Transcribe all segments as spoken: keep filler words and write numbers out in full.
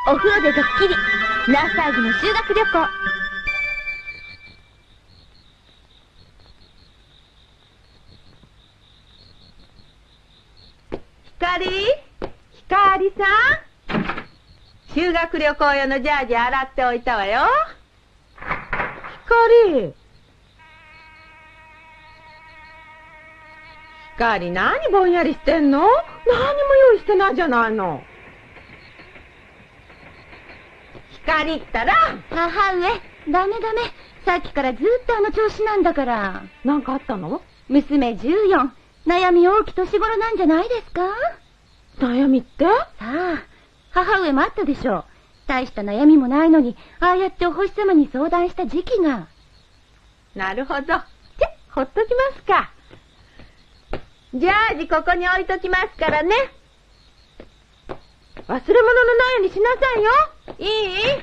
お風呂でドッキリナースアーギの修学旅行。 ひかりひかりさん、修学旅行用のジャージ洗っておいたわよ。ひかりひかり、何ぼんやりしてんの？何にも用意してないじゃないの。ひかりったら。 母上、ダメダメ。さっきからずっとあの調子なんだから。 なんかあったの？ 娘じゅうよん、悩み大き年頃なんじゃないですか？ 悩みって？ さあ、母上もあったでしょう。大した悩みもないのに、ああやってお星様に相談した時期が。 なるほど。じゃ、ほっときますか。ジャージここに置いときますからね。忘れ物のないようにしなさいよ。いい？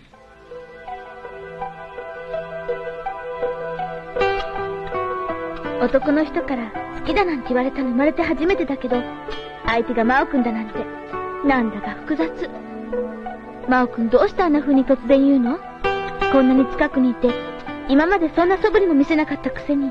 男の人から好きだなんて言われたの生まれて初めてだけど、相手が真央くんだなんて、なんだか複雑。真央くんどうしてあんな風に突然言うの？こんなに近くにいて、今までそんな素振りも見せなかったくせに。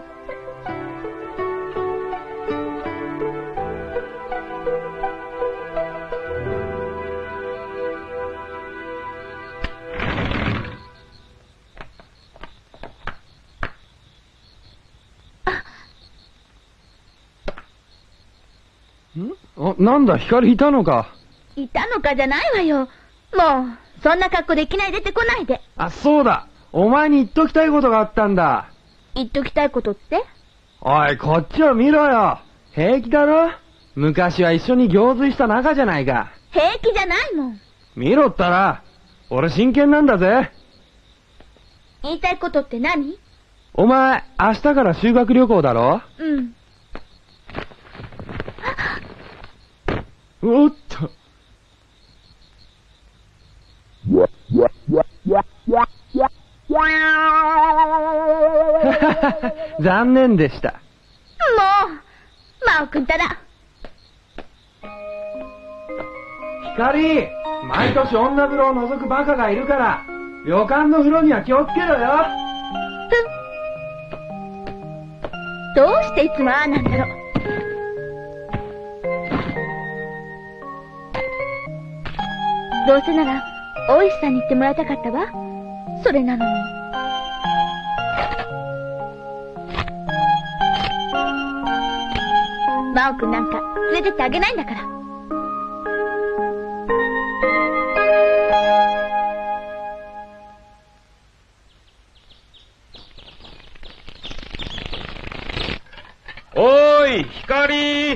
あ、なんだ、光いたのか。 いたのかじゃないわよ。もう、そんな格好でいきなり出てこないで。 あ、そうだ。お前に言っときたいことがあったんだ。 言っときたいことって？ おい、こっちを見ろよ。平気だろ？昔は一緒に行水した仲じゃないか。 平気じゃないもん。 見ろったら、俺真剣なんだぜ。 言いたいことって何？ お前、明日から修学旅行だろ？ うん。 おっと。残念でした。 もう、真央くんたら。 光、毎年女風呂を覗くバカがいるから、旅館の風呂には気をつけろよ。 どうしていつもああなんだろう。どうせなら、大石さんに言ってもらいたかったわ。それなのに。真央くんなんか連れてってあげないんだから。 おーい、光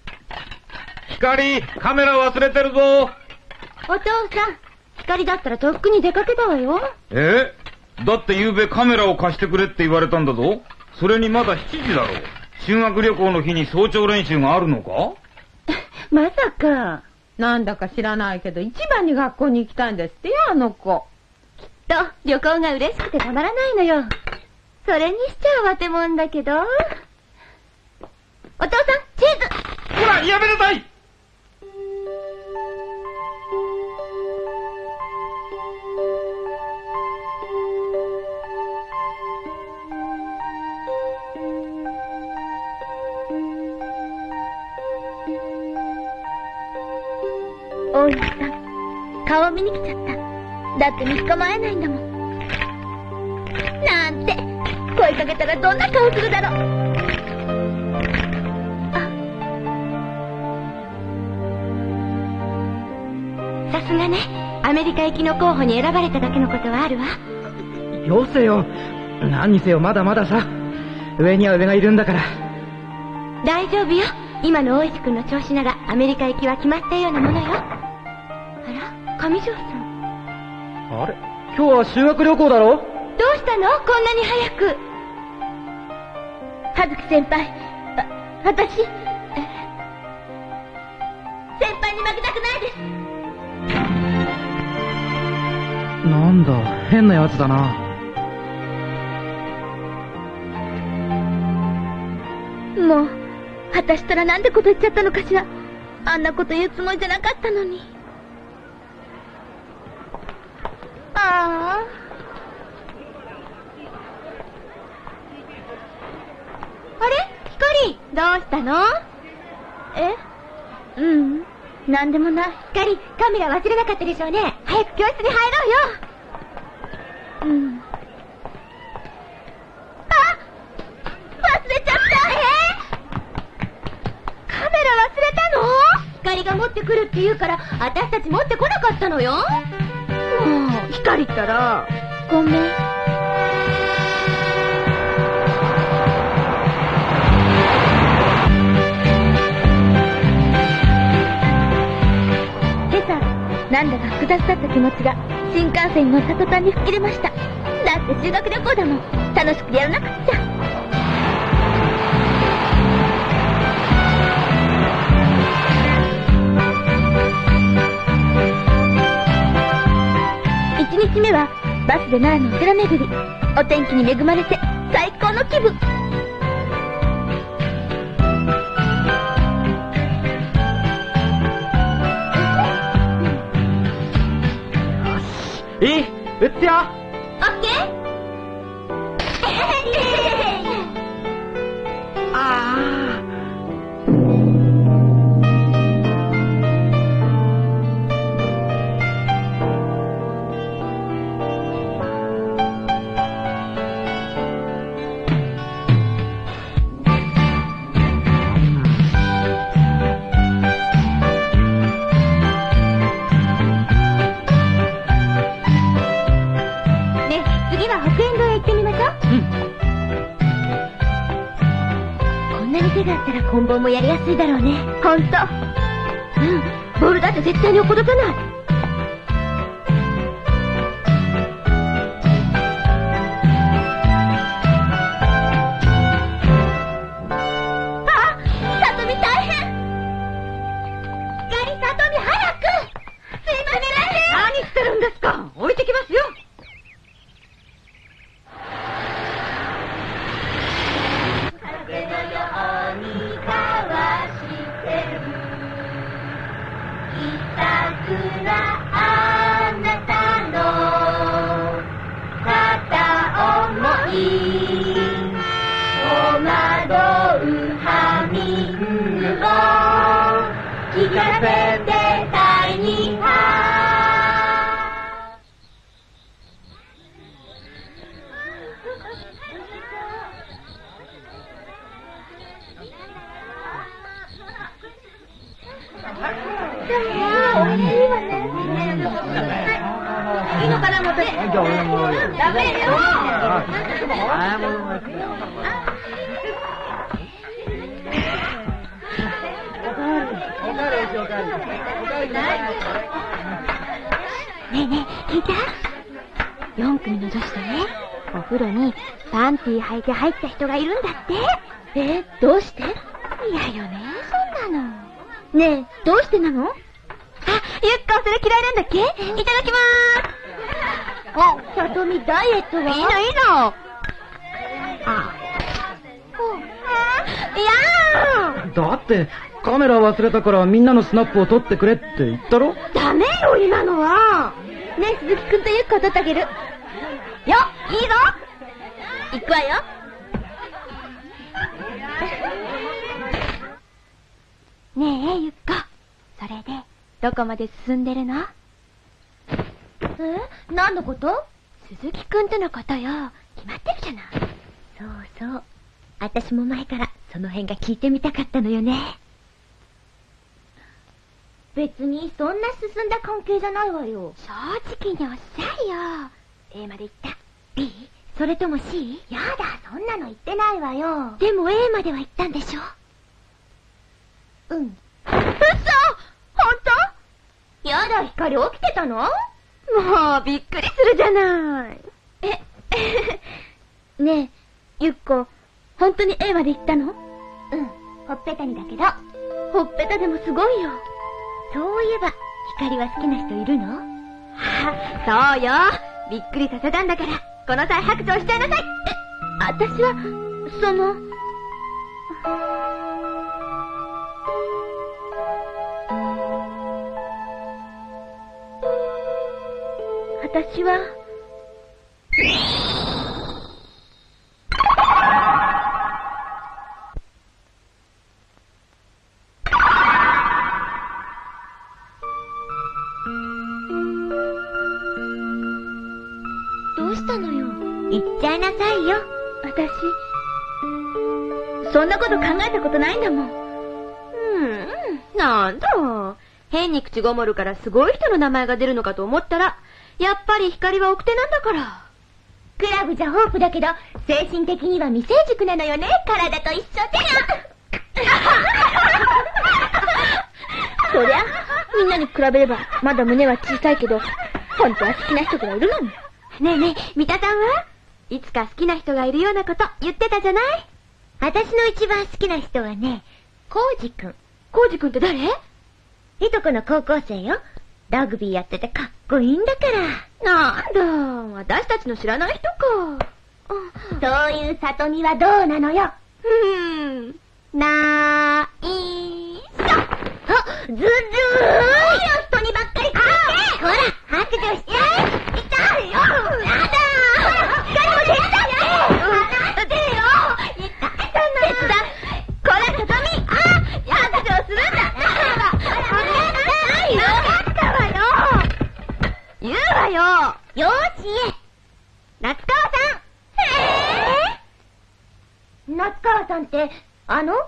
光、カメラ忘れてるぞ。 お父さん、光だったらとっくに出かけたわよ。 え？だって昨べカメラを貸してくれって言われたんだぞ。それにまだしちじだろう。修学旅行の日に早朝練習があるのか？ まさか。 なんだか知らないけど、一番に学校に行きたいんですってよ、あの子。 きっと旅行が嬉しくてたまらないのよ。それにしちゃわてもんだけど。お父さん、チーズ！ ほら、やめなさい！ 大石さん、顔見に来ちゃった。だってみっかも会えないんだもん。なんて、声かけたらどんな顔するだろう。あ、さすがね、アメリカ行きの候補に選ばれただけのことはあるわ。 よせよ。何にせよまだまださ。上には上がいるんだから。 大丈夫よ。今の大石君の調子ならアメリカ行きは決まったようなものよ。あら、上条さん。 あれ、今日は修学旅行だろ？ どうしたの？こんなに早く。葉月先輩、あ、私、先輩に負けたくないです。 なんだ、変なやつだな。 もう、私ったらなんてこと言っちゃったのかしら。あんなこと言うつもりじゃなかったのに。 どうしたの？ え？うん。なんでもない。 ひかり、カメラ忘れなかったでしょうね。早く教室に入ろうよ。 うん。あ！忘れちゃった。 え？カメラ忘れたの？ひかりが持ってくるって言うから、私たち持ってこなかったのよ。もう、ひかりったら。 ごめん。なんだか複雑だった気持ちが新幹線に乗った途端に吹っ切れました。だって修学旅行だもん。楽しくやらなくっちゃ。一日目はバスで奈良のお寺巡り。お天気に恵まれて最高の気分。 いい？打ってよ。 オッケー。 ああ。 コンボもやりやすいだろうね。 ほんと。 うん。ボールだって絶対に落っことかない。 あ！さとみ大変！ ガリ、さとみ早く！すいません！ 何してるんですか？置いてきますよ。 聞かせて第二波。いいのかな、もって。ダメよ。ねえねえ、聞いた？よん組の女子でね、お風呂にパンティー履いて入った人がいるんだって。 え、どうして？ いやよね、そんなの。 ねえ、どうしてなの？ あ、ゆっこそれ嫌いなんだっけ？いただきまーす。 お、さとみダイエットは？ いいのいいの。あ。いやー。 だって、カメラ忘れたからみんなのスナップを撮ってくれって言ったろ？ ダメよ、今のは。 ねえ、鈴木くんとゆっこを撮ってあげる。よ、 いいぞ。 行くわよ。 ねえ、ゆっこ。それで、どこまで進んでるの？ え？何のこと？ 鈴木くんとのことよ。決まってるじゃない。 そうそう。私も前からその辺が聞いてみたかったのよね。別にそんな進んだ関係じゃないわよ。 正直におっしゃいよ。A まで行った。 B？ それとも C？ やだ、そんなの言ってないわよ。 でも A までは行ったんでしょ？ うん。 うっそ！ほんと？ やだ、光起きてたの？もう、びっくりするじゃない。 え、ねえ、ゆっこ、ほんとに A まで行ったの？ うん、ほっぺたにだけど。 ほっぺたでもすごいよ。 そういえば、光は好きな人いるの？は、そうよ。びっくりさせたんだから、この際白状しちゃいなさい。 え、私は、その、私は、 したのよ。 言っちゃいなさいよ。 私、そんなこと考えたことないんだもん。 うん、なんだ。変に口ごもるからすごい人の名前が出るのかと思ったら、やっぱり光は奥手なんだから。 クラブじゃホープだけど、精神的には未成熟なのよね、体と一緒で。そりゃ、みんなに比べれば、まだ胸は小さいけど、本当は好きな人がいるのに。 ねえねえ、三田さんはいつか好きな人がいるようなこと言ってたじゃない？ 私の一番好きな人はね、コウジくん。 コウジくんって誰？ いとこの高校生よ。ラグビーやっててかっこいいんだから。 なんだ、私たちの知らない人か。 そういう里見はどうなのよ。 うーん。なーいしょ。あ、 ずるーいよ、人にばっかり聞いて。ほら、白状して。痛いよ。やだー。光も手伝って。離してよ。痛いじゃない。手伝う。こら、里見。あ、白状するんだ。 言うわよ。 よーし、 夏川さん。 へぇー。夏川さんって、あの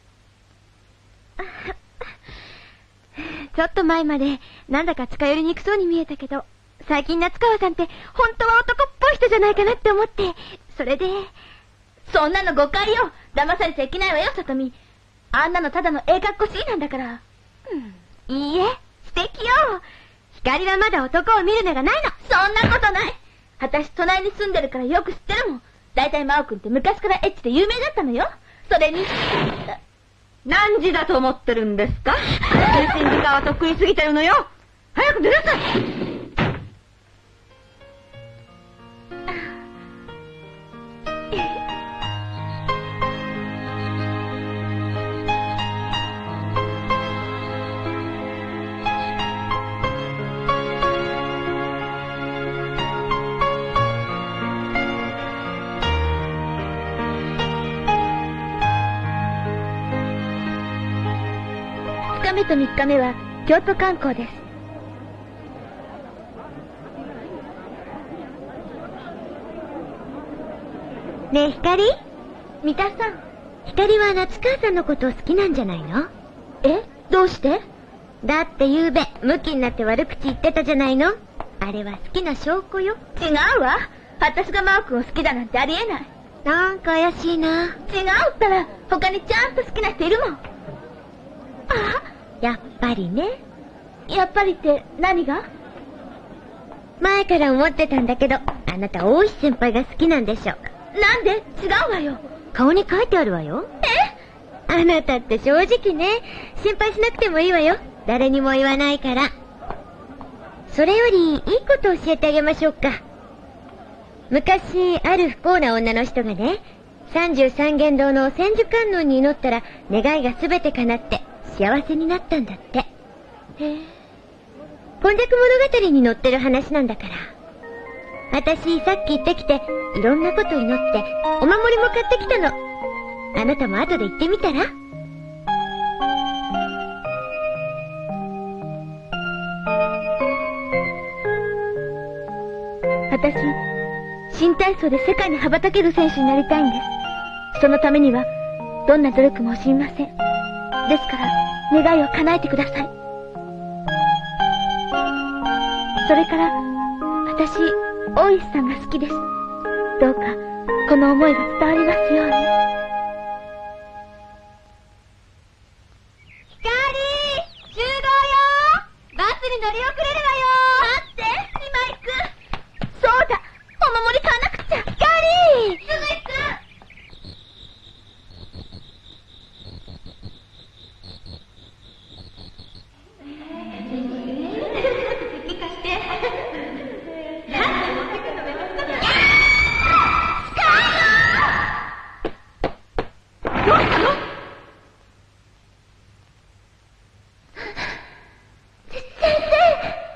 ちょっと前まで、なんだか近寄りにくそうに見えたけど、最近夏川さんって、本当は男っぽい人じゃないかなって思って、それで。 そんなの誤解よ。騙されちゃいけないわよ、里見。あんなのただのええかっこしいなんだから。 うん、いいえ、素敵よ。光はまだ男を見る目がないの。 そんなことない。私隣に住んでるからよく知ってるもん。だいたい真央くんって昔からエッチで有名だったのよ。それに。 何時だと思ってるんですか？通信時間はとっくに過ぎてるのよ。早く出なさい。 ふつかめとみっかめは京都観光です。 ねえ、光？ 三田さん。 光は夏川さんのこと好きなんじゃないの？ え？どうして？ だって夕べ、ムキになって悪口言ってたじゃないの？あれは好きな証拠よ。 違うわ。私が真央くんを好きだなんてありえない。 なんか怪しいな。 違うったら、他にちゃんと好きな人いるもん。あ、 やっぱりね。 やっぱりって何が？ 前から思ってたんだけど、あなた大石先輩が好きなんでしょ。 なんで？違うわよ。 顔に書いてあるわよ。え？あなたって正直ね。心配しなくてもいいわよ。誰にも言わないから。それより、いいこと教えてあげましょうか。昔、ある不幸な女の人がね、三十三間堂の千手観音に祈ったら、願いがすべて叶って、幸せになったんだって。 へえ。 今昔物語に載ってる話なんだから。私、さっき行ってきて、いろんなこと祈って、お守りも買ってきたの。あなたも後で行ってみたら？ 私、新体操で世界に羽ばたける選手になりたいんです。そのためには、どんな努力も惜しみません。ですから、願いを叶えてください。それから、私、大石さんが好きです。どうか、この思いが伝わりますように。 ひかりー！集合よー！バスに乗り遅れるわよ待って、今行く。そうだ、お守り買わなくちゃ。ひかりー！すぐ行く。先生！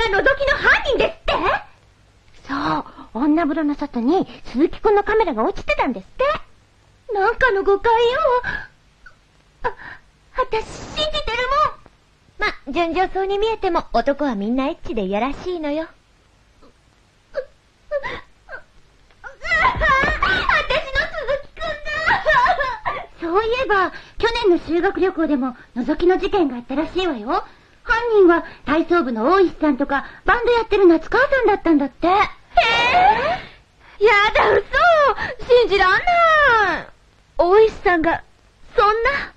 覗きの犯人ですって？そう、女風呂の外に鈴木くんのカメラが落ちてたんですって。なんかの誤解よ。あ、私信じてるもん。ま、純情そうに見えても男はみんなエッチでいやらしいのよ。そういえば、去年の修学旅行でも覗きの事件があったらしいわよ。犯人は体操部の大石さんとか、バンドやってる夏川さんだったんだって。へぇ、やだ、嘘、信じらんない。 大石さんが、そんな。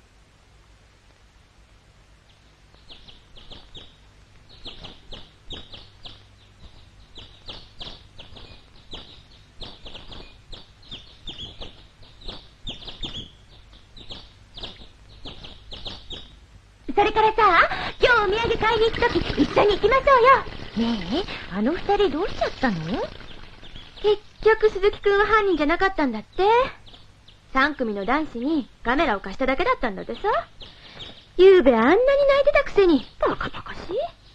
それからさ、今日お土産買いに行くとき一緒に行きましょうよ。ねえ、あの二人どうしちゃったの？結局鈴木くんは犯人じゃなかったんだって。三組の男子にカメラを貸しただけだったんだってさ。ゆうべあんなに泣いてたくせに、バカバカしい。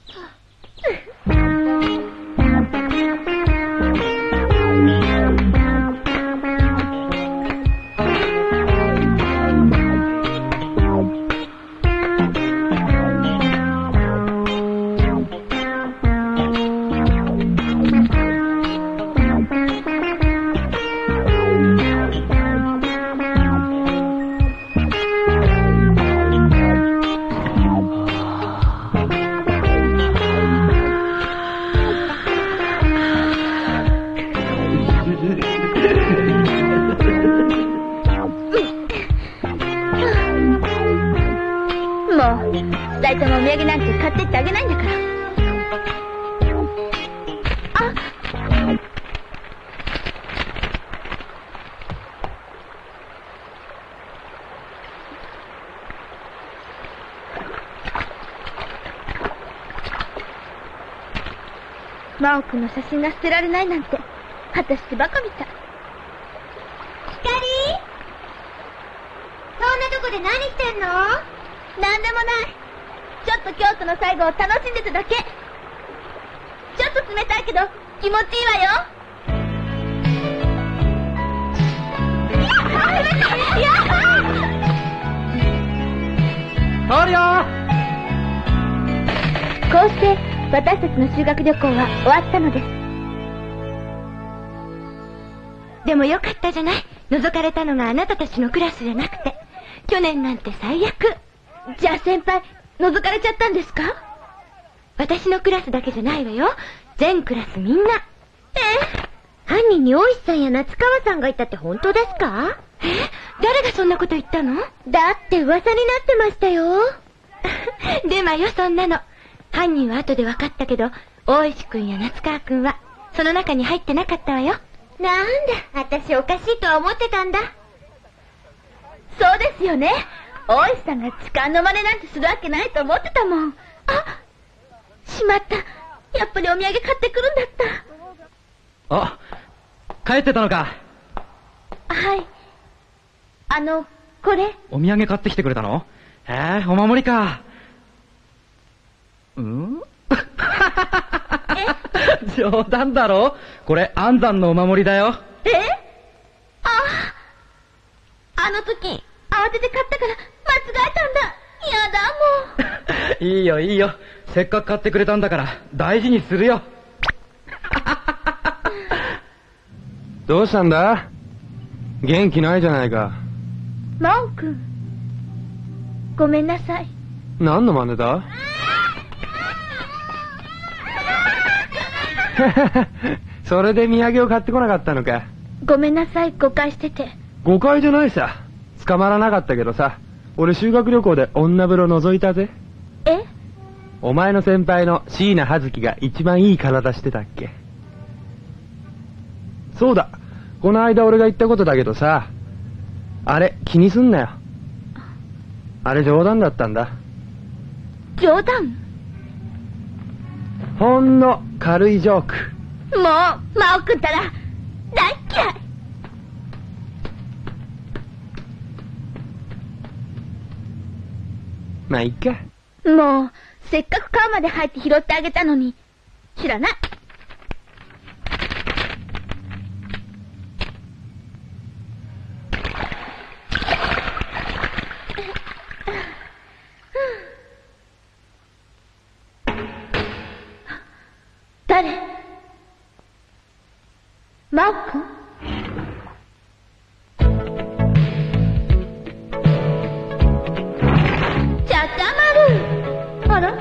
二人ともお土産なんて買ってってあげないんだから。あ、真央君の写真が捨てられないなんて、果たしてバカみたい。 ひかり？そんなとこで何してんの？ なんでもない。ちょっと京都の最後を楽しんでただけ。ちょっと冷たいけど気持ちいいわよ。やっ通るよ。 こうして私たちの修学旅行は終わったのです。 でもよかったじゃない。覗かれたのがあなたたちのクラスじゃなくて。去年なんて最悪。 じゃあ先輩、覗かれちゃったんですか？ 私のクラスだけじゃないわよ。全クラスみんな。え？犯人に大石さんや夏川さんがいたって本当ですか？え？誰がそんなこと言ったの？だって噂になってましたよ。でもよ、そんなの。犯人は後で分かったけど、大石くんや夏川くんはその中に入ってなかったわよ。なんだ、私おかしいとは思ってたんだ。 そうですよね。大石さんが痴漢の真似なんてするわけないと思ってたもん。あ、しまった。やっぱりお土産買ってくるんだった。 あ、帰ってたのか。 はい。あの、これ。 お土産買ってきてくれたの？へえ、お守りか。ん？え？冗談だろ？これ安産のお守りだよ。 え？ああ。あの時、慌てて買ったから間違えたんだ。やだ、もう。いいよいいよ。せっかく買ってくれたんだから大事にするよ。 どうしたんだ？元気ないじゃないか。 真央くん。ごめんなさい。 何の真似だ？それで土産を買ってこなかったのか。 ごめんなさい、誤解してて。 誤解じゃないさ。捕まらなかったけどさ、俺修学旅行で女風呂覗いたぜ。 え？ お前の先輩の椎名葉月が一番いい体してたっけ。そうだ、この間俺が言ったことだけどさ、あれ気にすんなよ。あれ冗談だったんだ。 冗談？ ほんの軽いジョーク。 もう、真央くんたら大っ嫌い。 まあいいか。 もうせっかく川まで入って拾ってあげたのに知らない。誰？マオ君？ちゃちゃまる。あら？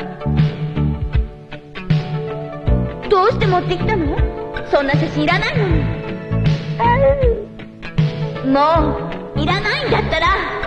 どうして持ってきたの？そんな写真いらないのに。もう、いらないんだったら、